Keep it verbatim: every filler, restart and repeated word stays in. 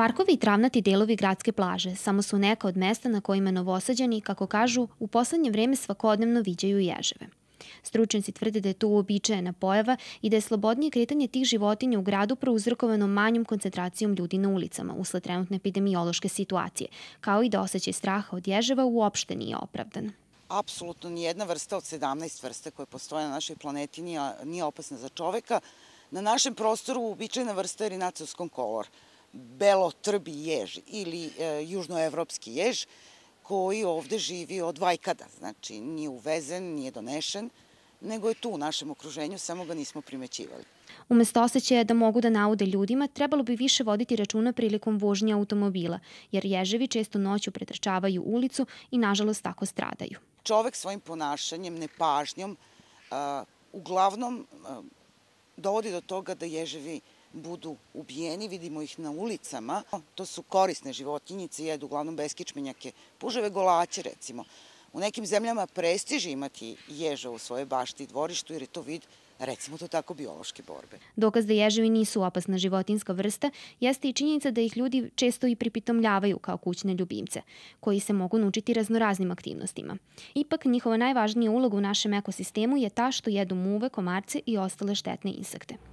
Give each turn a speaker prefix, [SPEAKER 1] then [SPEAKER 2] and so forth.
[SPEAKER 1] Parkovi i travnati delovi gradske plaže samo su neka od mesta na kojima Novosađani, kako kažu, u poslednje vreme svakodnevno viđaju ježeve. Stručnjaci tvrde da je to uobičajena pojava i da je slobodnije kretanje tih životinja u gradu prouzrokovano manjom koncentracijom ljudi na ulicama usled trenutne epidemiološke situacije, kao i da osjećaj straha od ježeva uopšte nije opravdan.
[SPEAKER 2] Apsolutno nijedna vrsta od sedamnaest vrsta koje postoje na našoj planeti nije opasna za čoveka. Na našem prostoru uobičajena vrsta je rinoceros kolor, belotrbi jež ili južnoevropski jež, koji ovde živi od vajkada. Znači, nije uvezen, nije donešen, nego je tu u našem okruženju, samo ga nismo primećivali.
[SPEAKER 1] Umesto osjećaja da mogu da naude ljudima, trebalo bi više voditi računa prilikom vožnje automobila, jer ježevi često noću pretrčavaju ulicu i nažalost tako stradaju.
[SPEAKER 2] Čovek svojim ponašanjem, nepažnjom, uglavnom dovodi do toga da ježevi budu ubijeni, vidimo ih na ulicama. To su korisne životinjice, jedu uglavnom beskičmenjake, puževe golaće recimo. U nekim zemljama prestiži imati ježa u svojoj bašti i dvorištu jer je to vid, recimo to tako, biološke borbe.
[SPEAKER 1] Dokaz da ježevi nisu opasna životinjska vrsta jeste i činjenica da ih ljudi često i pripitomljavaju kao kućne ljubimce, koji se mogu naučiti raznoraznim aktivnostima. Ipak, njihova najvažnija uloga u našem ekosistemu je ta što jedu muve, komarce i ostale štetne insekte.